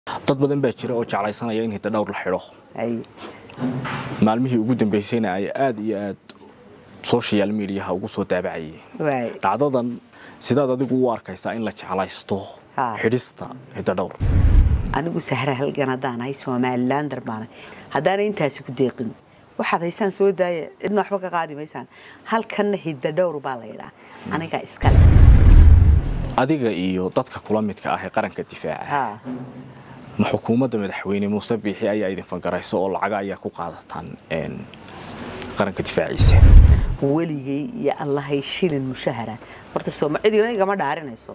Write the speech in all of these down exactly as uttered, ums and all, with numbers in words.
dad badan baa jira oo jeclaysanaya in hidda dhowr la xidho ay maalmihii ugu dambeysayna ay aad iyo aad social media ugu soo daabacayeen way dhacdadan sidaad adigu u arkaysaa in la jeclaysto xidhista hidda dhowr anigu sahra halgan hadaan ay Somaliland baan hadaan intaas ku deeqin waxaad haysan soo daaya idna waxba ka qaadi maysan halkan hidda dhowr baa la yiraahdaa aniga iska adiga iyo dadka kula midka ah ee qaranka difaaca ha ma xukuumadda madaxweyne Muuse Biixi ayaa idin fangarayso oo lacag ayaa ku qaadataan een qaranka difaaciisa waligay ya Allah ay shilin mushahara horta Soomaaliyeed igama dhaarinayso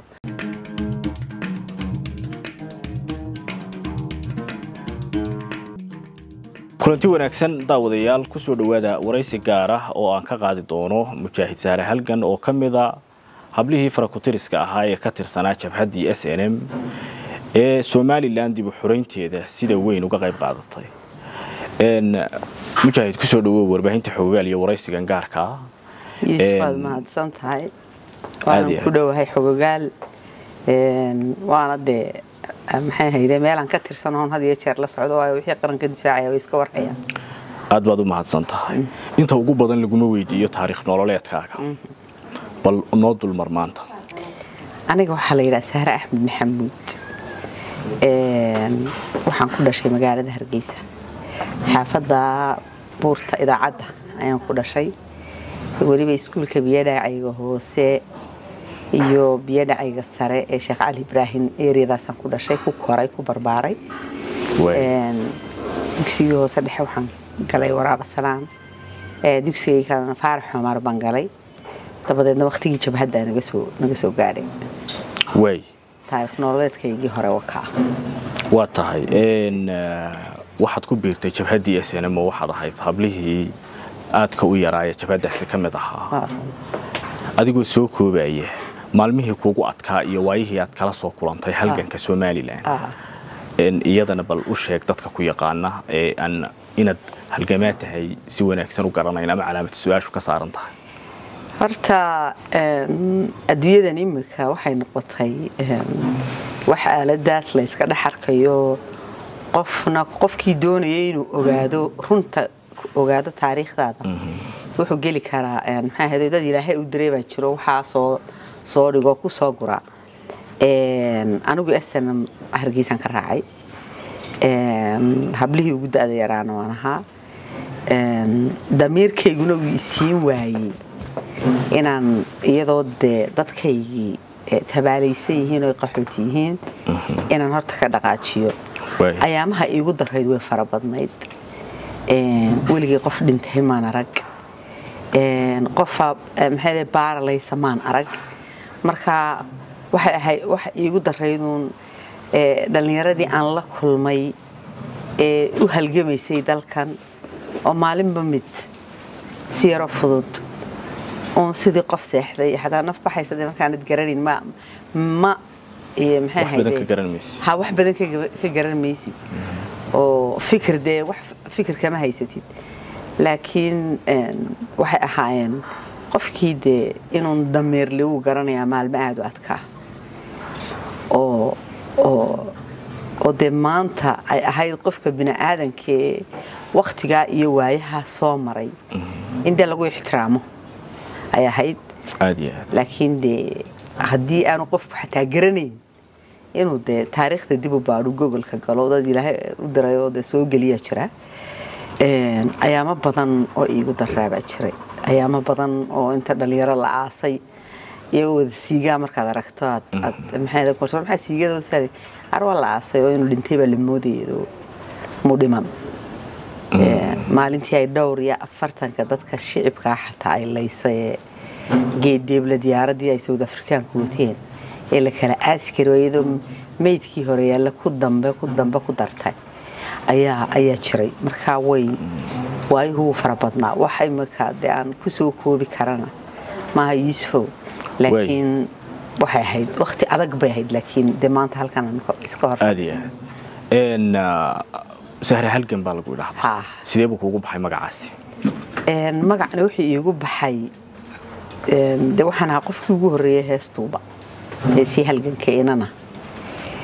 kulanti wanaagsan daawadayaal ku soo dhawaada waraysi gaar ah oo aan ka qaadi doono mujaahid Saare Halgan oo kamida hablihii farakutiriska ahaa ee ka tirsanaa jabhadii S N M ee Somaliland dib u xureynteeda sida weyn uga qayb qaadatay een mujaahid ku soo dhawow warbaahinta xogaal iyo waraysigan gaarka ah ee mahadsan tahay waan ku dhawahay xogaal een waana de maxay hay'adda meel aan ka tirsanahay had iyo jeer la socdo oo wixii qaranka difaacaya way iska warhaya aad baad u mahadsan tahay inta ugu badan laguma weydiiyo taariikh nololeedkaaga bal noo dul marmaanta aniga waxa la yiraahdaa Sahra Axmed Maxamuud een waxaan ku dhashay magaalada Hargeysa xaafadda buurta idaacadda ayaan ku dhashay waliba iskuulka biyadhacayga hoose iyo biyadhacayga sare ee Sheekh Ali Ibrahim eeriyadaasaan ku dhashay ku koray ku barbaaray een dugsiga hoose dhexe waxaan galay waraaq salaam ee dugsiga kalena Faarax Umar baan galay dabadeedna waqtigii jabhadda naga soo naga soo gaaray way taariikh nololeedkaygii hore wakaa waa tahay een waxaad ku biirtay jabhadii S N M waxaad ahayd hablihii aadka u yaraaya jabhadaasi kamid ahaa adigoo soo koobaya maalmihii kuugu adkaa iyo waayihii aad kala soo kulantay halganka Somaliland een iyadana bal u sheeg dadka ku yaqaana ee aan inaad halgamaad tahay si wanaagsan u garanayna ama calaamad su'aashu ka saaran tahay horta adduunyadan imika waxay noqotay waxa aaladaas la iska dhaxarkayo qofna qofkii doonayay inuu ogaado runta ogaado taariikhdaada wuxuu gali karaa maxay ahayd dad Ilaahay u diray baa jiro waxa soo soo dhigo ku soo gura een anigu S N M Hargeysan ka raacay een hablihii ugu daada yaraan waan ahaa een damiirkayguna uu isiin waayay inaan iyadoo dadkaygii tabaalaysan yihiin oo qaxooti yihiin inaan horta ka dhaqaajiyo ayaamaha iigu darayd way fara badnayd een waligii qof dhintay maan arag een qof maxay baaralaysa maan arag marka waxay ahay wax iigu darayduun ee dhalinyaradii aan la kulmay ee u halgamaysay dalkan oo maalinba mid si yar fudud oo sidii qof seexday hadaa naf baxaysa markaan garanin ma ma ee maxay ahayd ha wax badan ka garanmaysi oo fikir de wax fikir kama haysatid laakiin waxay ahaayeen qofkii de inuu dameer leeyahay garanaya maalmo aad u adkaa oo oo oo de maanta ay ahayd qofka bini aadanka waqtiga iyo waayaha soo maray inta lagu ixtiraamo ay ahayd aadiya laakiin de hadii aanu qofku xataa garanayn inuu de taariikhda dib u baadho Google-ka galo dad Ilaahay u diray oo de soo galiya jira een ayaama badan oo iigu daraaba jiray ayaama badan oo inta dhalinyaro la aasay iyo siiga markaad aragto aad maxay ku soo maxay siigada u saaray arwa la aasay oo inuu dhintay baa la moodayo mudiman ee maalintii ay dhowr iyo afartanka dadka shicibka xataa ay leysay geedib la diyaaradii ay South African ku wateen ee la kala askari waydo meydkii hore yaala ku dambe ku dambe ku dartay ayaa ayaa jiray marka way way uu farabadna waxay markaa aan ku soo koobi karana ma Yuusuf laakiin waxay ahayd waqti adag bay ahayd laakiin de maanta halkan aan iska hor aadiya een Sahra Halgan baa lagu yiraahdaa sidee buu kuugu baxay magacaasi een magacna wixii iigu baxay een de waxaan ahaa qofkii ugu horeeyay heestuuba ee si halganka inana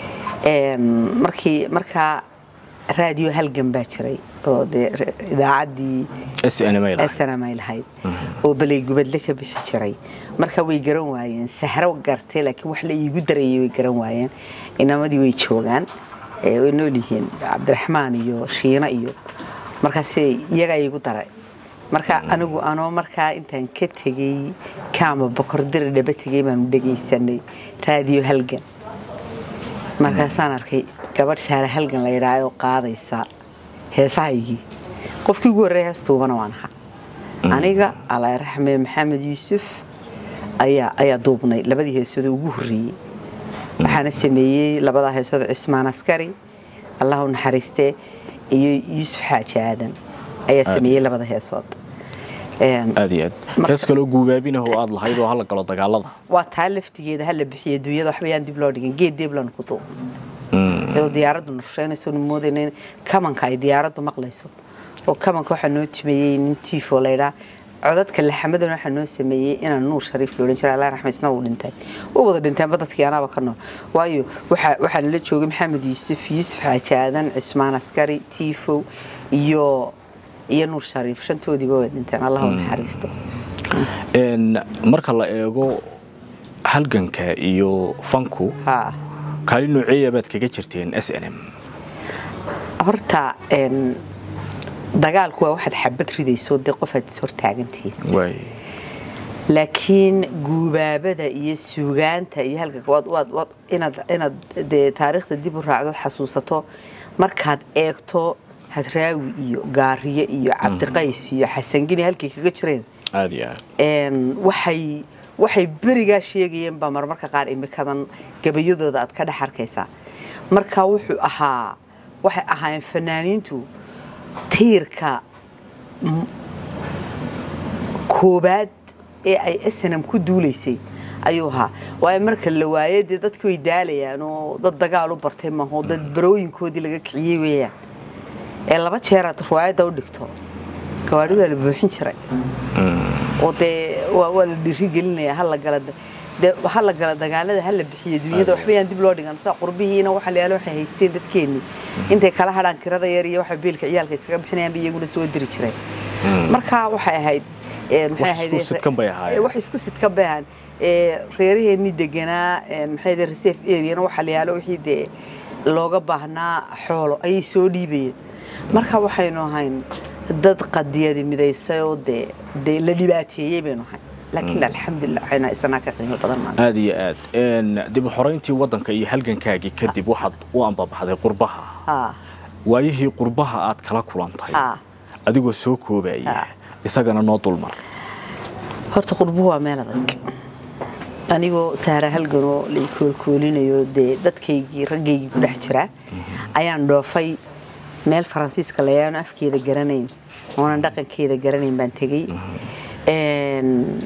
markii markaa raadiyo halgan baa jiray oo idaacaddii S N M ay lahayd oo balay gubadle ka bixi jiray marka way garan waayeen sahro gartay laakiin wax la iigu dareeyay way garan waayeen inamadii way joogaan way nool yihiin Cabdiraxmaan iyo Shiina iyo markaas iyaga iigu daray marka anigu anoo markaa intaan ka tagay kaama bokor dir dhaba tagay baan dhageysanay raadiyo halgan markaasaan arkay gabadh saara halgan la yiraahdo qaadaysa heesahaygii qofkii ugu horreeyay heestuubana waan ahaa aniga Allah raxme Maxamed Yuusuf ayaa ayaa duubnay labadii heesooda ugu horreeyay waxaana sameeyay labada heesooda Cismaan Askari Allahu naxariiste iyo Yuusuf Xaaji Aadan ayaa sameeyay labada heesood aad iyo aad hees kale guubaabina oo aad lahayd oo hal galo dagaalada waa taaliftigeeda hal bixiye dunyada wax bayaan dib loo dhigin geed dib loo ku duub ee diyaaraddu nafsheynayso moodeen kamanka ay diyaaraddu maqlayso oo kamanka waxa noo timeeyay nin tiifo leeyahay codadka laxamadana waxa noo sameeyay inaan Nuur Shariif loo dhinjay Allah raxmaysna uu dhintay oo wada dhintay dadkii anaaba ka noo waayo waxa waxa la joogay Maxamed Yuusuf Yuusuf Xaaji Aadan Cismaan Askari tiifo iyo iyo Nuur Shariif shantoodii baa dhinteen Allah uu naxariisto een marka la eego halganka iyo fanku ha kaalin noocee baad kaga jirteen S N M horta een dagaalku waa waxaad xabad ridayso dad qof aad soo taagantiin way laakiin guubaabada iyo suugaanta iyo halka waad waad inaad inaad taariikhda dib u raacdo xasuusato markaad eegto hadraawi iyo gaariye iyo Cabdiqays iyo Xasan Gini halkii kaga jireen aad iyo aad een waxay waxay bariga sheegayeen ba marmarka qaar imikadan gabayadooda aad ka dhaxarkaysa marka wuxuu ahaa waxay ahaayeen fanaaniintu tiirka koobaad ee ay S N M ku duuleysay ayuu ahaa way marka la waayay dadku way daalayaan oo dad dagaal u bartay ma hoo dad barooyinkoodii laga kiciyay weeyaan ee laba jeer aad ruwaayada u dhigto gawaadhida la buuxin jiray oo de waa la dhiri gelinaya hal la gala de hal la gala dagaalada hal la bixiyo dunyada waxba aan dib loo dhigan soo qurbihiina waxa la yaalo waxay haysteen dadkeeni intay kala hadaan kirada yar iyo waxa biilka ciyaalka isaga bixinayaan iyaguna soo diri jiray marka waxay ahayd ee maxay ahayd isku sidkan bay ahayd wax isku sidkan bay ahayd ee reeraheeni deganaa maxay ahayd reserve area waxa la yaalo wixii de looga baahnaa xoolo ay soo dhiibeen marka waxaynu ahayn dad qadiyada midaysay oo de la dhibaateeyay baynu ahayn laakiin alxamdulillah waxayna isna ka qiimo badan ma aad iyo aad een dib u xoreyntii wadanka iyo halgankaagi kadib waxaad u anbabaxday qurbaha ha waayihii qurbaha aad kala kulantay ha adigoo soo koobay isagana noo dulmar horta qurbuhu waa meel adag anigoo saara halgano la koolkoolinayo de dadkaygii raggaygi ku dhex jira ayaan dhoofay meel Faransiiska la yaan afkeeda garanayn oo aan dhaqankeeda garanayn baan tagay een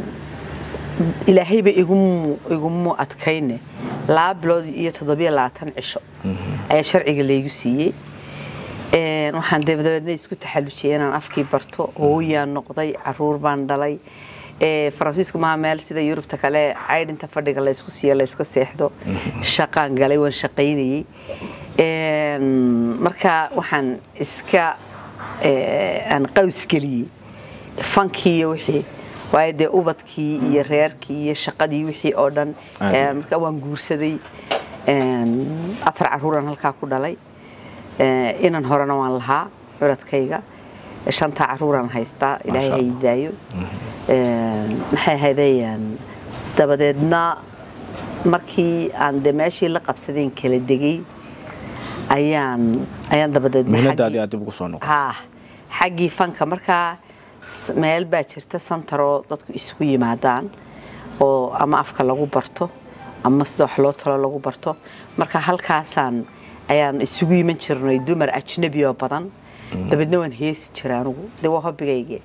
ilaahay ba igu igu mu adkayne laba bilood iyo toddoba iyo labaatan cisho ay sharciga leeygu siiyay een waxaan dibadda isku taxallujiyay inaan afkii barto hooyaan noqday caruur baan dhalay ee Faransiisku ma meel sida Yurubta kale aydinta fadhiga la isku siiyo la iska seexdo shaqaan galay waan shaqaynayay een marka waxaan iska ee aan qaws galiyay fankii wixii waayde ubadkii iyo reerkii iyo shaqadii wixii oo dhan ee marka waan guursaday een afar caruuran halka ku dhalay ee inaan horena waan lahaa curadkayga shanta caruuran haysta ilaahay haydaayo een maxay haydayaan dabadeedna markii aan demeeshii la qabsadeen kala degay ayaan ayaan dabadeed meeladaadii aad ugu soo noqotay ha xaqii fanka marka meel baa jirta santaro dadku isugu yimaadaan oo ama afka lagu barto ama sida wax loo talo lagu barto marka halkaasaan ayaan isugu yiman jirnay dumar ajnabi oo badan dabadeedna waan heesi jiray anigu de waa hobbigayga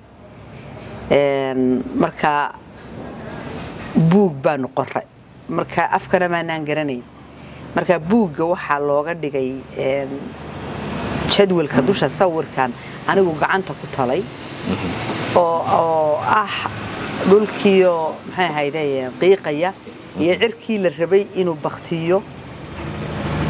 een marka buug baan qoray marka afkana ma aan garanay marka buugga waxa looga dhigay een jadwalka dusha sawirkan anigu gacanta ku talay oo oo ah dhulkiyo maxay ahaydeen qiiqaya iyo cirkii la rabay inuu baqtiyo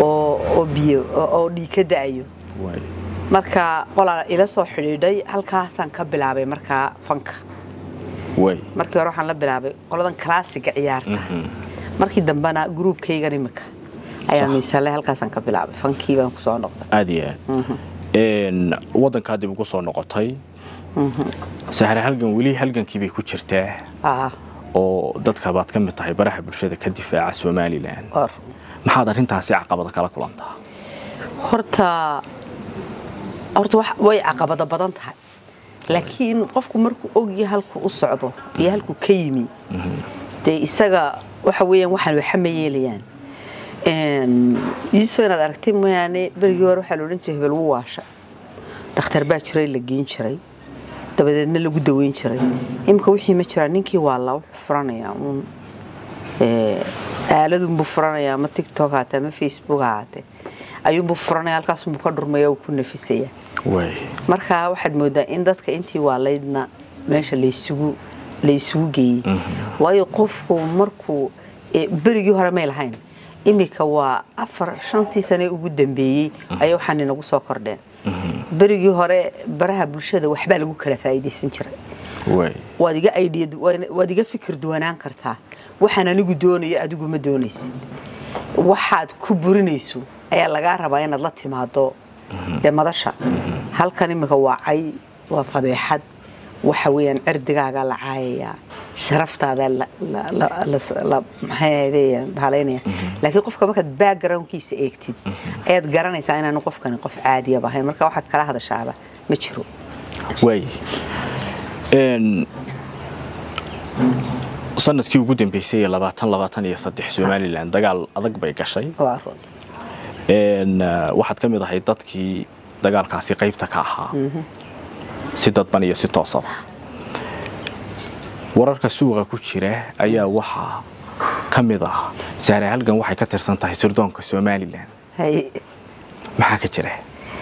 oo oo biyo oo dhiika daayo marka qolaa ila soo xidhiidhay halkaasaan ka bilaabay marka fanka way markii hore waxaan la bilaabay qoladan classic ciyaarta markii dambana groupkaygan imika ayaan miisalay halkaasaan ka bilaabay fankii baan ku soo noqday aadiya een wadanka dib ugu soo noqotay sahra halgan wali halgankii bay ku jirtaa ah oo dadka baad ka mid tahay baraha bulshada ka difaaca Soomaaliland maxaad arintaasi caqabad kala kulantaa horta horta wax way caqabad badan tahay laakiin qofku markuu ogyahay halku u socdo iyo halku ka yimi de isaga waxa weeyaan waxaan waxa ma yeelayaan een isoo inaad aragtay mooyaane barigi hore waxa la oran jiray hebel waasha dhakhtar baa jiray la geen jiray dabadeedna lagu daweyn jiray imka wixii ma jira ninkii waa la furanaya un ee aaladu buu furanaya ma TikTok hata ma Facebook hata ayuu buu furanaya halkaas buu ka dhurmaya oo ku nafisaya way marka waxaad moodaa in dadka intii waaleydna meesha la isugu la isugu geeyay waayo qofku markuu barigi hore ma lahayn imika waa afar shantii sano ugu dambeeyay ayaa waxaan inagu soo kordheen barigi hore baraha bulshada waxba lagu kala faa'iideysan jiray way wadiga idea wadiga fikir duwanaan kartaa waxaan anigu doonayo adigu ma doonaysid waxaad ku burinayso ayaa laga rabaa inaad la timaado de madasha halkan imika waacay waa fadeexad waxa weeyaan cirdigaaga la caayaya sharaftaada la la la maxaydeeyaan baleynaya laakiin qofka marka backgroundkiisa eegtid ayaad garanaysaa inaanu qofkan qof caadi ah ahayn marka waxaad kala hadashaaba ma jiro way een sanadkii ugu dambeysay labaatan labaatan iyo saddex Soomaaliland dagaal adag bay gashay een waxaad ka mid ahay dadkii dagaalkaasi qaybta ka ahaa si dadban iyo si toos ah wararka suuqa ku jira ayaa waxa kamid ah sahra halgan waxay ka tirsan tahay sirdoonka Soomaaliland hay maxaa ka jira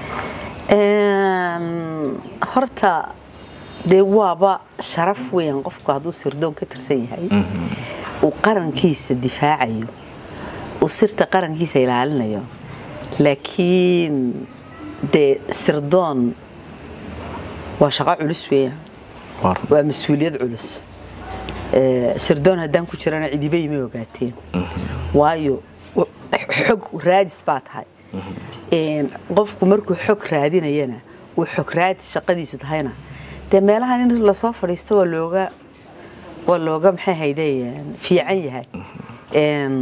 een horta de waaba sharaf weyn qofku haduu sirdoon ka tirsan yahay oo qarankiisa difaacayo oo sirta qarankiisa ilaalinayo laakiin de sirdoon waa shaqo culus weyn waa mas'uuliyad culus ee sirdoon hadaan ku jirana cidibay ma ogaateen waayo xog raadis baa tahay een qofku markuu xog raadinayana uu xog raadis shaqadiisu tahayna de meelahan in la soo fadhiisto waa looga waa looga maxay haydayaan fiican yahay een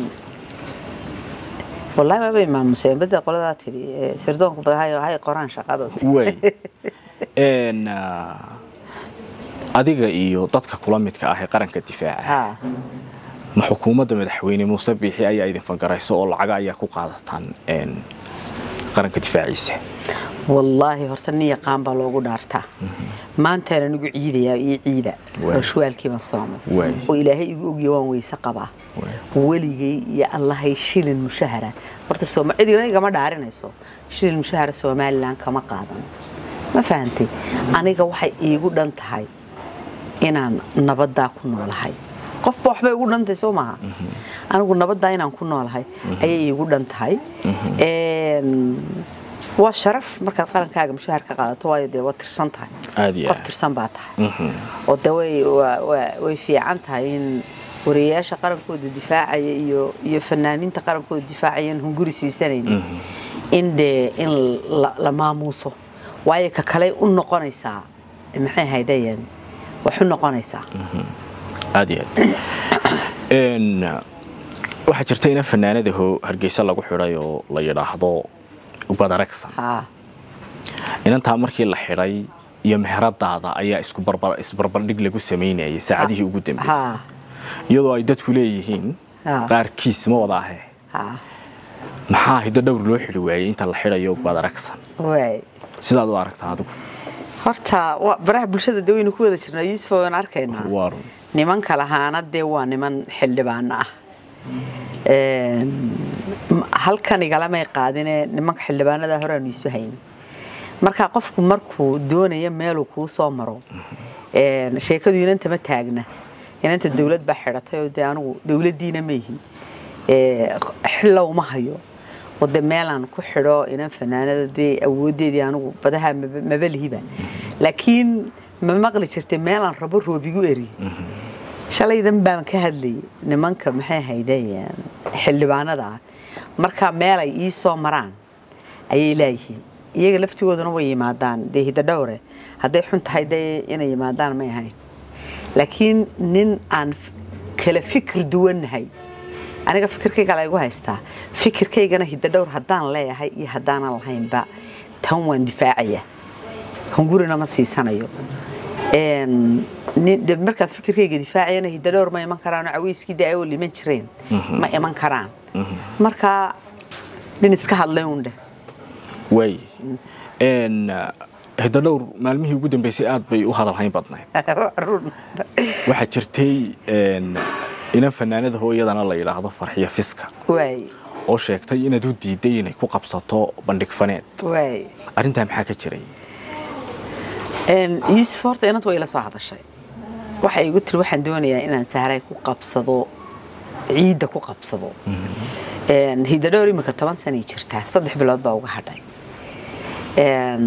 والله ما بين ما مسلم بدأ قلنا تري سردون كبر هاي هاي قرآن شقادة وين إن أديك إيو ضدك كلامك كأهي قرن كدفاع ها محكومة مدحويني مصبيحي أي أيضا فنقرأي سؤال عجايا كقاعدة إن قرن كدفاع يسه والله هرتني قام بالوجو دارته ما أنت لأنه عيدة يا عيدة وشوال كي مصامه وإلهي يجوان ويسقبه ولي يا الله يشيل المشاهرة برت سو ما عيدي رأي كمان دارنا يسوع يشيل المشاهرة سو ما لان كما قادم ما فهمتي أنا جوحي يقول أنت هاي إن نبض كنا ولا هاي قف بحب يقول أنت سو ما أنا أقول نبض إن كنا ولا هاي أي يقول أنت هاي والشرف مركز قرن كاجا مشاهر كقاعدة وايد وترسنت هاي قف ترسن بعدها والدواء وفي عنتها إن ورياشة قرن كود الدفاع يو يفنانين تقرن كود الدفاعيين هم جوري سنين إن ده إن لما موصو وايد ككلي النقانيسا المحن هيدين وحن نقانيسا عادي إن واحد شرتين فنانة ده هو هرجيس الله وحرايو لا يلاحظه وبدركسا ها إن أنت عمرك يلا حراي يا مهرات ضعضة أي إسكو بربر إس بربر دقل جو سمين أي ساعده وجود ها يلا يدت كليهين قار كيس ما وضعه ها محاه يد دور لوح الوعي أنت الحراي وبدركسا وعي سيدا دوارك تعدو horta baraha bulshada daweynu ku wada jirnaa Yuusuf waan arkaynaa waaro niman kala haanade waa niman xildhibaan ah ee halkan igala may qaadine nimanka xildhibaanada hore aan isu hayn marka qofku markuu doonayo meel uu ku soo maro ee sheekadu inanta ma taagna inanta dawlad ba xiratay oo anigu dawladiina ma yihi ee xillow ma hayo wada meelan ku xidho inaan fanaanada dee awoodeedii anigu badaha mabalihiba laakiin ma maqli jirtay meelan rabo roobigu eri shalaydan baan ka hadlay nimanka maxay haydayaan xildhibaanada marka meel ay ii soo maraan ayay leeyihiin iyaga laftigooduna way yimaadaan dee hida dhowre hadday xun tahay dee inay yimaadaan ma ahayn laakiin nin aan kala fikir duwanahay aniga fikirkayga la igu haystaa fikirkaygana hida dhowr haddaan leeyahay iyo haddaanan lahaynba tan waan difaacaya hungurina ma siisanayo markaan fikirkayga difaacayana hida dhowr ma iman karaan caweyskii dee ay liman jireen ma iman karaan marka nin iska hadlay uun dheh way hida dhowr maalmihii ugu dambeysay aad bay u hadalhayn badnayd waxaa jirtay ina fanaanada hooyadana la yiraahdo Farxiyo Fiska way oo sheegtay inaad u diiday inay ku qabsato bandhig faneed way arinta maxaa ka jiray een isfoorta inaad way la soo hadashay waxa igu tiri waxaan doonayaa inaan saaray ku qabsado ciida ku qabsado een hida dhowr imika toban sano jirta saddex bilood baa uga hadhay een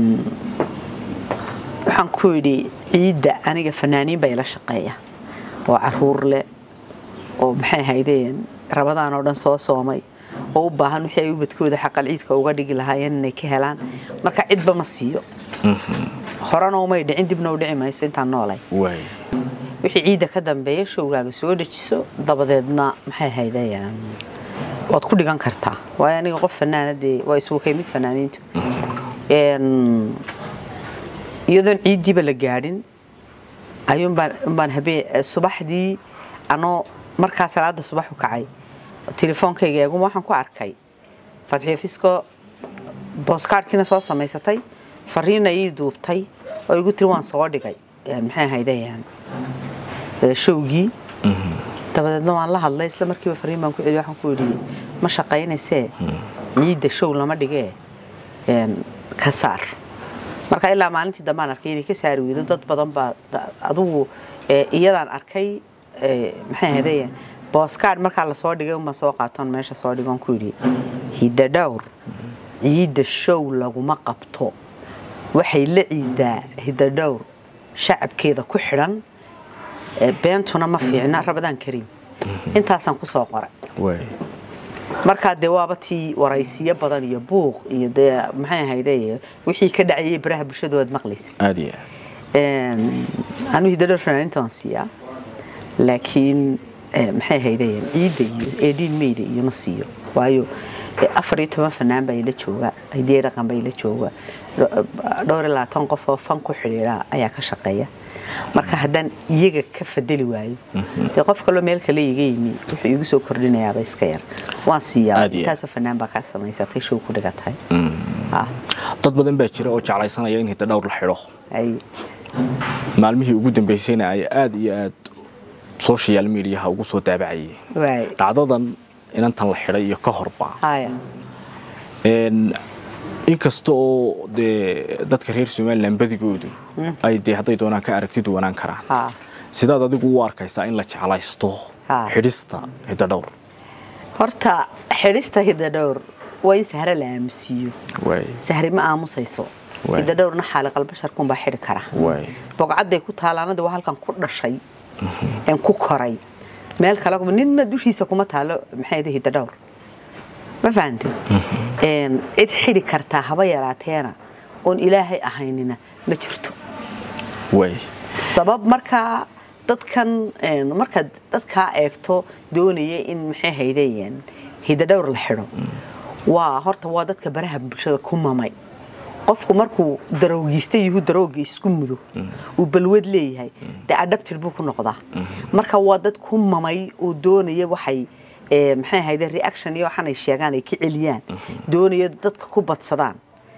waxaan ku yiri ciida aniga fanaaniin bay la shaqeeya oo caruur leh oo maxay haydeen rabadaan oo dhan soo soomay oo u baahan wixii ay ubadkooda xaqal ciidka uga dhigi lahaayeen inay ka helaan marka cidba ma siiyo horana uma dhicin dibna u dhici mayso intaan noolay way wixii ciida ka dambeeya showgaaga soo dhajiso dabadeedna maxay haydeen waad ku dhigan kartaa waayo aniga qof fanaanadii waa isuu ka mid fanaaniintu een iyadoon ciidiba la gaadhin ayuun baan baan habeen subaxdii anoo markaa salaada subax u kacay telefoonkayga eegu waxaan ku arkay Farxiyo Fiska postcardkina soo samaysatay fariin ay duubtay oo igu tiri waan soo dhigay maxay haydayaan showgii dabadeedna waan la hadlay isla markiiba fariin baan ku celiyay waxaan ku yiri ma shaqaynaysee ciida show lama dhigee een ka saar marka ilaa maalintii dambaan arkay inay ka saari weydo dad badan baa adigu iyadaan arkay maxay haydayaan postcard marka la soo dhigay uma soo qaaton meesha soo dhigan ku yiri hida dhowr ciida show laguma qabto waxay la ciidaa hida dhowr shacabkeeda ku xidhan beentuna ma fiicna rabadaan kariim intaasan ku soo qoray way marka de waaba tii waraysiyo badan iyo buuq iyo de maxay haydayeen wixii ka dhacayay baraha bulshada wad maqlaysa aadiya een anu hida dhowr fanaaniintan siya laakiin maxay haydayeen ciida iyo eedin meeyda iyo ma siiyo waayo afar iyo toban fanaan bay la jooga ay dhaqan bay la jooga dhowr iyo labaatan qof oo fan ku xiriira ayaa ka shaqeeya marka haddaan iyaga ka fadali waayo de qof kale meel kale iga yimi wuxuu igu soo kordhinayaa ba iska yar waan siiyaa taas oo fanaan baa ka samaysatay show ku dhigatay ah dad badan baa jira oo jeclaysanaya in hida dhowr la xidho ay maalmihii ugu dambeysayna ay aad iyo aad social media ugu soo daabacayay way dhacdadan inantan la xidhay iyo ka horba haya een inkasta oo de dadka reer Soomaaliland badigoodu ay de haday doonaan ka aragtid wanaan karaan ha sidaad adigu u arkaysaa in la jeclaysto xidhista hida dhowr horta xidhista hida dhowr way sahra la aamsiyo way sahri ma aamusayso hida dhowrna xaal qalb basharkun baa xidhi kara way boqcaday ku taalaanada waa halkan ku dhashay en ku koray meel kale ninna dushiisa kuma taalo maxay tahay hida dhowr ma fahanteen een cid xidhi kartaa haba yaraateena oon ilaahay ahaynina ma jirto way sabab marka dadkan een marka dadka eegto doonaya in maxay haydayeen hida dhowr la xidho waa horta waa dadka baraha bulshada ku mamay qofku markuu daroogiistay yuhu darooga isku mudo uu balwad leeyahay de adapted buu ku noqdaa marka waa dad ku mamay oo doonaya waxay ee maxay hay'ad reaction iyo waxaan ay sheegaan ay ka celiyaan doonaya dadka ku badsadaan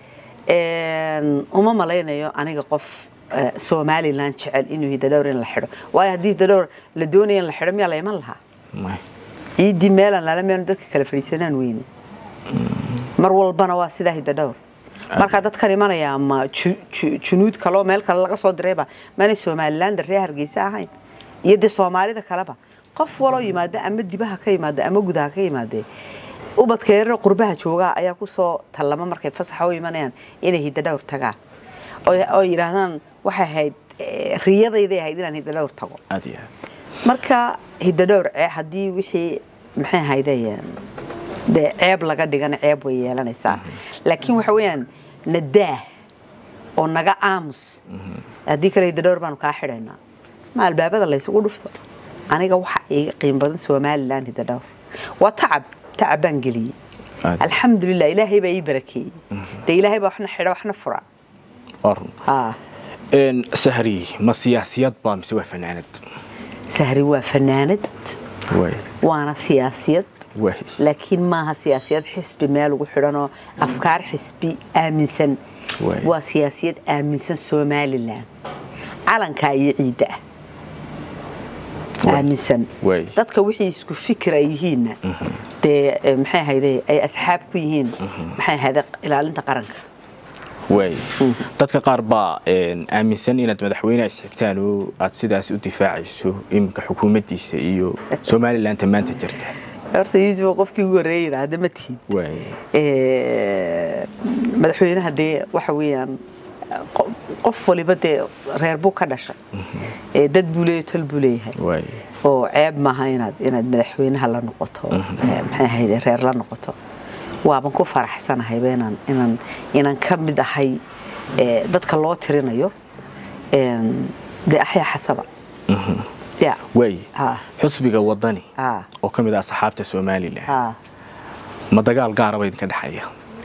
een uma malaynayo aniga qof Somaliland jecel inuu hida dhowr in la xidho waayo hadii hida dhowr la doonayo in la xidho miyaa la iman lahaa may ciidi meelan la meel dadka kala fariisanaan weyn mar walbana waa sida hida dhowr marka dadka imanaya ma junuud kale meel kale laga soo direeba maana Somaliland reer Hargeysa ahayn iyo de Soomaalida kaleba qof walo yimaada ama dibaha ka yimaada ama gudaha ka yimaada ubadkeena qurbaha jooga ayaa ku soo talama markay fasax u imanayaan inay hidda dhowr tagaan oo yiraahdaan waxa ahayd riyadayday ahayd inaan hidda dhowr tago adiya marka hidda dhowr hadii wixii maxay ahaydeen de ceeb laga dhigan ceeb way yeelanaysaa laakiin waxa weeyaan nadaa oo naga aamus hadii kale hidda dhowr baan ka xidhaynaa ma albaabada la isugu dhufto aniga waxa ay qiim badan Soomaaliland hidda dhowr wa tacab تعبان قلي الحمد لله إلهي بأي بركي ده إلهي بأحنا حرا وإحنا فرع أرن آه إن سهري ما سياسيات بام سوى فنانة سهري وفنانة وي وأنا سياسيات وي لكن ما ها سياسيات حسب مال وحرنا أفكار حسبي آمن سن وسياسيات آمن سن سومالي الله علن كاي عيدة آمنسن dadka wixii isku fikir ay yihiin de maxay hayday ay asxaab ku yihiin maxay hayday ilaalinta qaranka way dadka qaar ba aaminsan inaad madaxweyne isxigtaan oo aad sidaas u difaacayso imka xukuumaddiisa iyo Soomaaliland maanta jirta horta isoo qofkii ugu horeeyay hada ma tihin way ee madaxweynaha de waxa weeyaan qof waliba de reer buu ka dhashay ee dad buu leeyahay tal buu leeyahay way oo ceeb ma aha inaad inaad madaxweynaha la noqoto maxay ahayd reer la noqoto waaban ku faraxsanahay beenan inaan inaan ka mid ahay ee dadka loo tirinayo ee de ahya xasaba ya way xusbiga wadani oo kamid ah saxaabta Soomaaliland ma dagaal gaar ah ka dhaxaya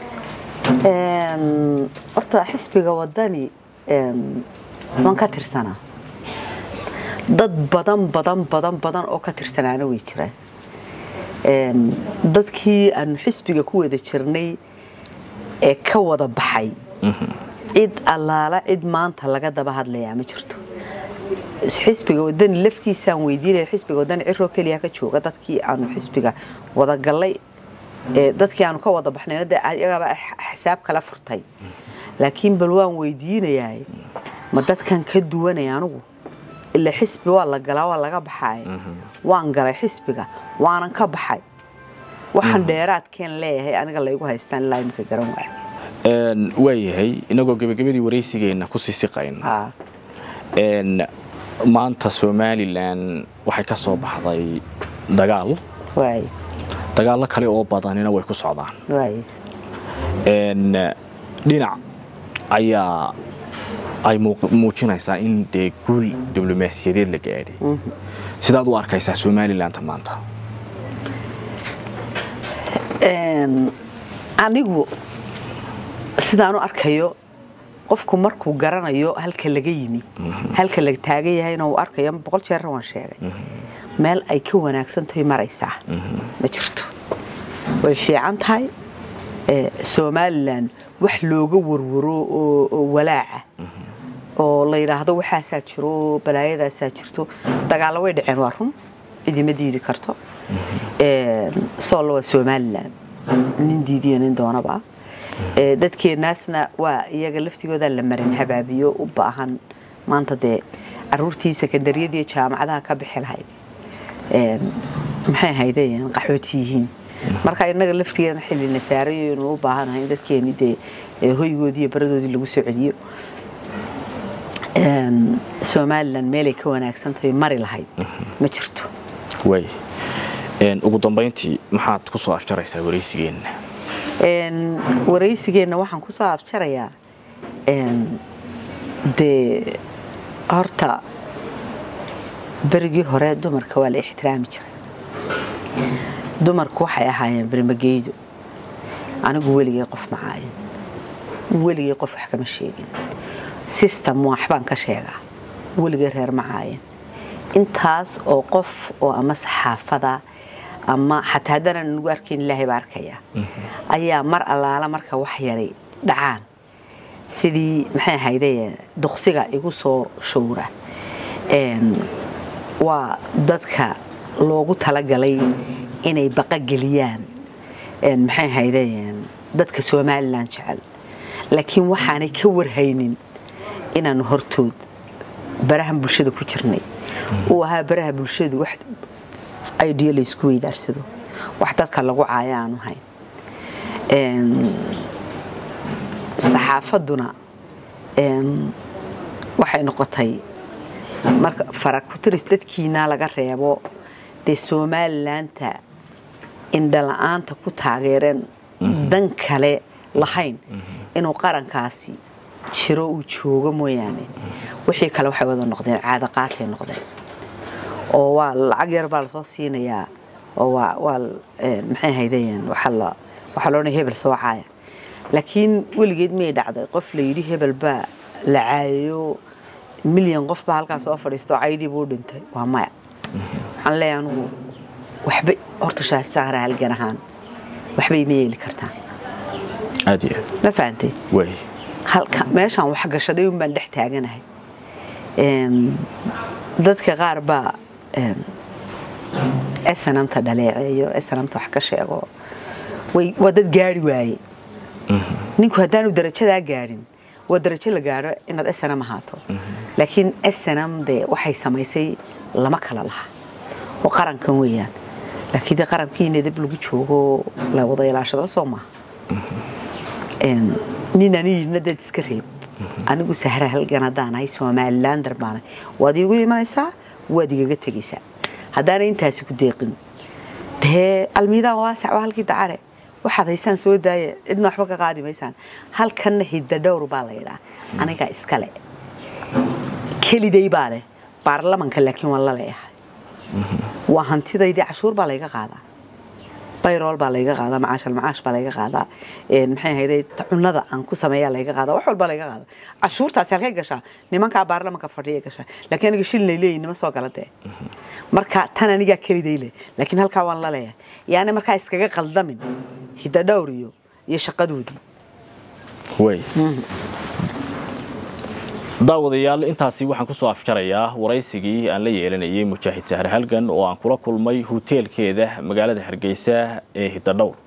een horta xisbiga wadani een waan ka tirsanaa dad badan badan badan badan oo ka tirsanaana way jiraan een dadkii aan xisbiga ku wada jirnay ee ka wada baxay cid allaala cid maanta laga daba hadlayaa ma jirto xisbiga wadani laftiisa aan weydiinay xisbiga wadani cirro kaliya ka jooga dadkii aan xisbiga wada galay dadkii aanu ka wada baxnayna ayaga xisaab kala furtay laakiin bal waan weydiinayaa ma dadkan ka duwanay anigu illa xisbi waa la galaa waa laga baxay waan galay xisbiga waanan ka baxay waxaan dheeraad keen leeyahay aniga la igu haystaan ilaa imka garan waay een wayahay inagoo gabagabadii wareysigeena ku sii siqayna een maanta Soomaaliland waxay ka soo baxday dagaal waay dagaal kale oo badanina way ku socdaan waay een dhinac ayaa ay muujinaysaa in de guul diblomaasiyadeed la gaaray sidaad u arkaysaa Soomaaliland maanta een anigu sidaan u arkayo qofku markuu garanayo halka laga yimi halka laga taagan yahay inuu arkayo boqol jeer waan sheegay meel ay ka wanaagsan tahay maraysaa ma jirto way fiican tahay ee Soomaaliland wax looga warwaro oo walaaca oo la yiraahdo waxa sa jiro balaayada sa jirto dagaal way dhaceen waa run idima diidi karto ee soo Soomaaliland nin diidiyo nin doonaba ee dadkeenaasna waa iyaga laftigooda la marin habaabiyo u baahan maanta de aruurtii sekondariyada iyo jaamacadaha ka bixi lahayd ee maxay haydeen qaxootiyiin marka inaga laftigeena xilli nasaariyo inuu u baahanahay dadkeeni de hoygoodii iyo baradoodii lagu soo celiyo een Soomaaliland meel ay ka wanaagsan tahay mari lahayd ma jirto way een ugu dambeyntii maxaad ku soo afjaraysaa wareysigeena een wareysigeena waxaan ku soo afjarayaa een de horta berigii hore dumarka waa la ixtiraami jiray dumarku waxay ahaayeen barmageydo anigu weligay qof macaayin weligay qof wax kama sheegin system waxbaan ka sheegaa weligay reer macaayin intaas oo qof oo ama saxaafada ama xataa hadana nagu arkin ilaahay baarkaya ayaa mar allaala marka wax yaray dhacaan sidii maxay ahaydeen duqsiga igu soo showra een waa dadka loogu tala galay inay baqa galiyaan een maxay ahaydeen dadka Soomaaliland jecel laakiin waxaanay ka warhaynin inaan hortood barahan bulshada ku jirnay oo aha baraha bulshadu wax ideal isku weydaarsado wax dadka lagu caaya aanu hayn een saxaafaduna een waxay noqotay marka faraq ku tiris dadkiina laga reebo de Somaliland-ta indhala'aanta ku taageereen dan kale lahayn inuu qarankaasi jiro uu joogo mooyaane wixii kale waxay wada noqdeen caado qaatay noqdeen oo waa lacag yar baa soo siinayaa oo waa waa maxay haydeen waxa la waxa loo leeyahay hebel soo caaya laakiin weligeed ma dhacday qof la yiri hebel baa la caayo milyan qof baa halkaas soo fadhiisto caydii buu dhintay waa maya waxaan leeyahay waxba horta shaasaara halgan ahaan waxba ma yeeli kartaa aadiya ma faantay way halka meeshan wax gashaday un baan dhex taaganahay een dadka qaar baa een snamta dhaleeceeyo snamta wax ka sheego way wadad gaari waaye ninku haddaanu darajada gaarin waa darajo la gaaro inaad snam ahaato laakiin snam de waxay samaysay lama kala laha oo qarankan weeyaan laakiin de qarankiina dib lagu joogo la wada ilaashado Soomaa een ninani nadad iska reeb anigu sahra halgan hadaan ay Somaliland baan waad igu imanaysaa waad igaga tagaysaa hadaan intaas ku deeqin de almiida waasac halkii dacare waxaad haysan soo daaya cidna waxba ka qaadi maysaan halkan hidda dhowr baa la yiraahdaa aniga iska le kaliday baale baarlamaanka laakiin wala leeyahay waa hantidayda cashuur baa laga qaadaa bayrool baa laga qaadaa macaash macaash baa laga qaadaa een maxay hayday cunada aan ku sameeyaa laga qaadaa wax walba laga qaadaa cashuurtaas halkay gashaa nimanka baarlamaanka fadhiya gashaa laakiin aniga shil leeyahay nima soo galatay marka tan aniga kaliday le laakiin halka waan la leeyahay yaani marka iskaga qaldamin hidda dhowriyo iyo shaqadoodii way daawadayaal intaasi waxaan ku soo afjarayaa waraysigii aan la yeelanayay Mujaahid Sahra Halgan oo aan kula kulmay hoteelkeeda magaalada Hargeysa ee Hidda Dhowr